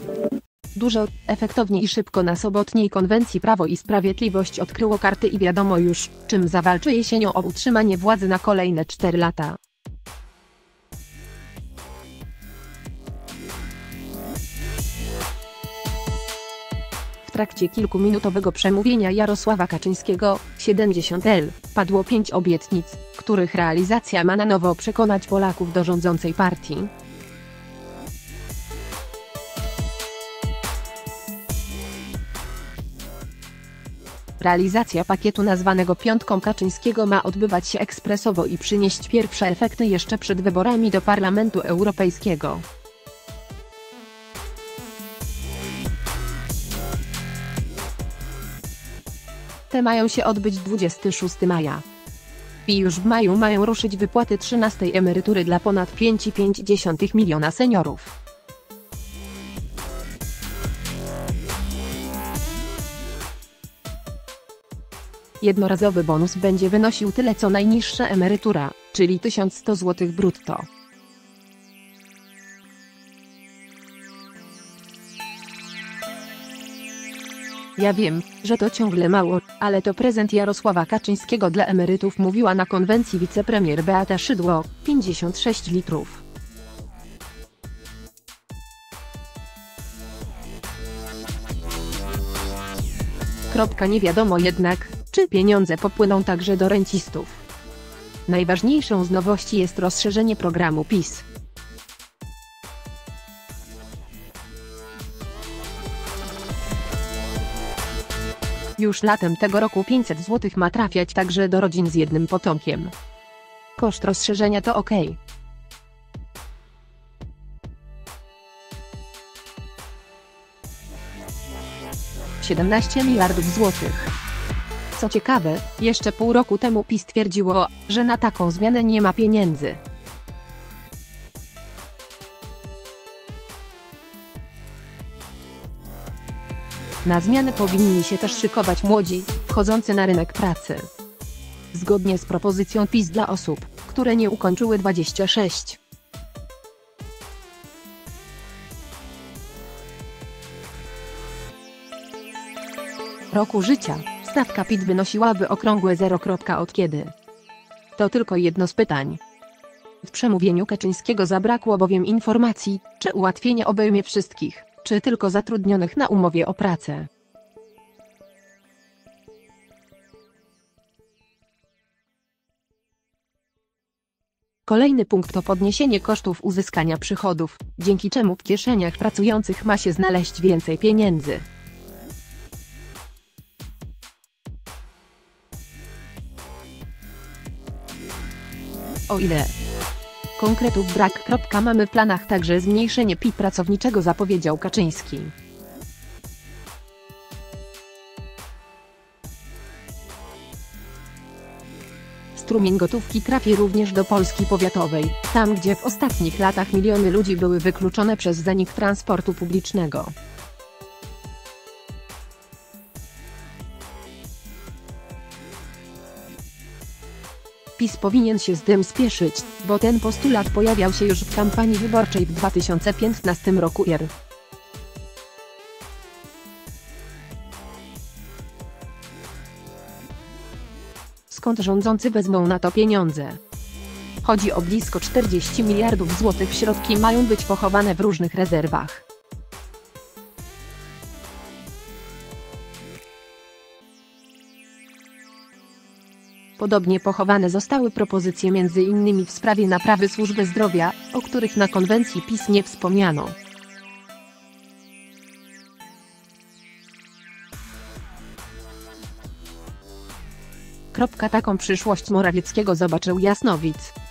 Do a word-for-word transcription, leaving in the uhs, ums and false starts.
Dużo, efektownie i szybko. Na sobotniej konwencji Prawo i Sprawiedliwość odkryło karty i wiadomo już, czym zawalczy jesienią o utrzymanie władzy na kolejne cztery lata. W trakcie kilkuminutowego przemówienia Jarosława Kaczyńskiego, siedemdziesiąt lat, padło pięć obietnic, których realizacja ma na nowo przekonać Polaków do rządzącej partii. Realizacja pakietu nazwanego Piątką Kaczyńskiego ma odbywać się ekspresowo i przynieść pierwsze efekty jeszcze przed wyborami do Parlamentu Europejskiego. Te mają się odbyć dwudziestego szóstego maja. I już w maju mają ruszyć wypłaty trzynastej emerytury dla ponad pięć i pięć dziesiątych miliona seniorów. Jednorazowy bonus będzie wynosił tyle co najniższa emerytura, czyli tysiąc sto złotych brutto. Ja wiem, że to ciągle mało, ale to prezent Jarosława Kaczyńskiego dla emerytów, mówiła na konwencji wicepremier Beata Szydło, pięćdziesiąt sześć litrów. Kropka. Nie wiadomo jednak, czy pieniądze popłyną także do rencistów. Najważniejszą z nowości jest rozszerzenie programu PiS. Już latem tego roku pięćset złotych ma trafiać także do rodzin z jednym potomkiem. Koszt rozszerzenia to ok. siedemnaście miliardów złotych. Co ciekawe, jeszcze pół roku temu PiS twierdziło, że na taką zmianę nie ma pieniędzy. Na zmianę powinni się też szykować młodzi, wchodzący na rynek pracy. Zgodnie z propozycją PiS dla osób, które nie ukończyły dwudziestu sześciu roku życia, stawka PIT wynosiłaby okrągłe zero. Od kiedy? To tylko jedno z pytań. W przemówieniu Kaczyńskiego zabrakło bowiem informacji, czy ułatwienie obejmie wszystkich, czy tylko zatrudnionych na umowie o pracę. Kolejny punkt to podniesienie kosztów uzyskania przychodów, dzięki czemu w kieszeniach pracujących ma się znaleźć więcej pieniędzy. O ile konkretów brak. Mamy w planach także zmniejszenie P I pracowniczego, zapowiedział Kaczyński. Strumień gotówki trafi również do Polski powiatowej, tam gdzie w ostatnich latach miliony ludzi były wykluczone przez zanik transportu publicznego. PiS powinien się z tym spieszyć, bo ten postulat pojawiał się już w kampanii wyborczej w dwa tysiące piętnastym roku. Skąd rządzący wezmą na to pieniądze? Chodzi o blisko czterdzieści miliardów złotych. Środki mają być pochowane w różnych rezerwach. Podobnie pochowane zostały propozycje między innymi w sprawie naprawy służby zdrowia, o których na konwencji PiS nie wspomniano. Taką przyszłość Morawieckiego zobaczył jasnowidz.